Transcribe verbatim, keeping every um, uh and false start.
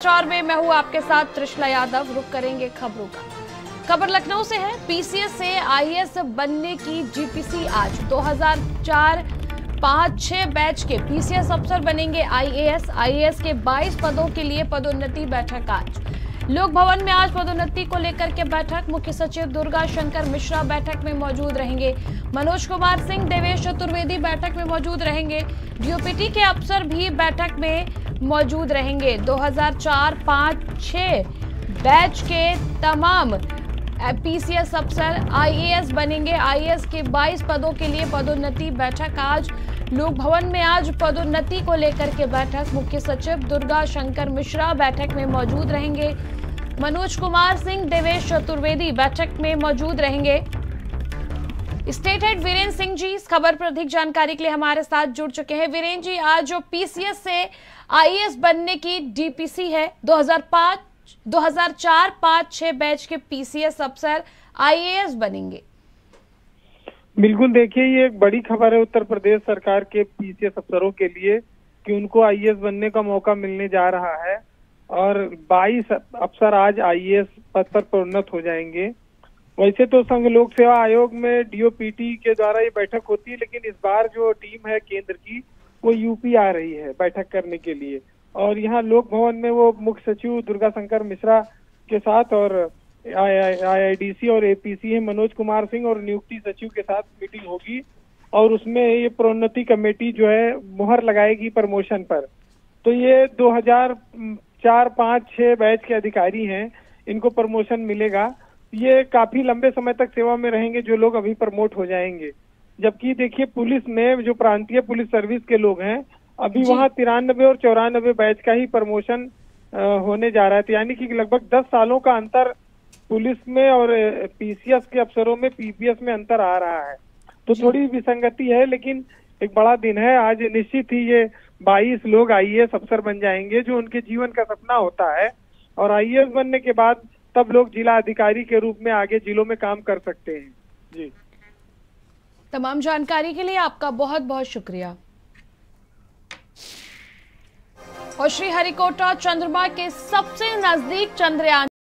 समाचार में मैं हूं आपके साथ त्रिशला यादव। रुक करेंगे खबरों का। खबर लखनऊ से है। पीसीएस से आईएएस बनने की जीपीसी आज। दो हज़ार चार पाँच छह बैच के पीसीएस अफसर बनेंगे आईएएस। आईएएस के बाईस पदों के लिए पदोन्नति बैठक आज। लोक भवन में आज पदोन्नति को लेकर के बैठक। मुख्य सचिव दुर्गा शंकर मिश्रा बैठक में मौजूद रहेंगे। मनोज कुमार सिंह, देवेश चतुर्वेदी बैठक में मौजूद रहेंगे। डीओपीटी के अफसर भी बैठक में मौजूद रहेंगे। दो हज़ार चार पाँच छह बैच के तमाम पीसीएस अफसर आईएएस बनेंगे। आईएएस के बाईस पदों के लिए पदोन्नति बैठक आज। लोक भवन में आज पदोन्नति को लेकर के बैठक। मुख्य सचिव दुर्गा शंकर मिश्रा बैठक में मौजूद रहेंगे। मनोज कुमार सिंह, देवेश चतुर्वेदी बैठक में मौजूद रहेंगे। स्टेट हेड वीरेंद्र सिंह जी इस खबर पर अधिक जानकारी के लिए हमारे साथ जुड़ चुके हैं। वीरेंद्र जी, आज जो पीसीएस से आईएएस बनने की डीपीसी है, दो हज़ार पाँच दो हज़ार चार पाँच छह बैच के पीसीएस अफसर आईएएस बनेंगे। बिल्कुल, देखिए ये एक बड़ी खबर है उत्तर प्रदेश सरकार के पीसीएस अफसरों के लिए कि उनको आईएएस बनने का मौका मिलने जा रहा है और बाईस अफसर आज आईएएस पद पर प्रोन्नत हो जाएंगे। वैसे तो संघ लोक सेवा आयोग में डीओपीटी के द्वारा ये बैठक होती है, लेकिन इस बार जो टीम है केंद्र की वो यूपी आ रही है बैठक करने के लिए और यहाँ लोक भवन में वो मुख्य सचिव दुर्गा शंकर मिश्रा के साथ और आईआईडीसी और एपीसी है मनोज कुमार सिंह और नियुक्ति सचिव के साथ मीटिंग होगी और उसमें ये प्रोन्नति कमेटी जो है मुहर लगाएगी प्रमोशन पर। तो ये दो हज़ार चार पाँच छह बैच के अधिकारी हैं, इनको प्रमोशन मिलेगा। ये काफी लंबे समय तक सेवा में रहेंगे जो लोग अभी प्रमोट हो जाएंगे। जबकि देखिए पुलिस में जो प्रांतीय पुलिस सर्विस के लोग हैं अभी वहाँ तिरानबे और चौरानबे बैच का ही प्रमोशन होने जा रहा है, यानी कि लगभग दस सालों का अंतर पुलिस में और पीसीएस के अफसरों में पीपीएस में अंतर आ रहा है। तो थोड़ी विसंगति है, लेकिन एक बड़ा दिन है आज। निश्चित ही ये बाईस लोग आईएएस अफसर बन जाएंगे जो उनके जीवन का सपना होता है और आईएएस बनने के बाद तब लोग जिला अधिकारी के रूप में आगे जिलों में काम कर सकते हैं। जी, तमाम जानकारी के लिए आपका बहुत बहुत शुक्रिया। और श्रीहरिकोटा चंद्रमा के सबसे नजदीक चंद्रयान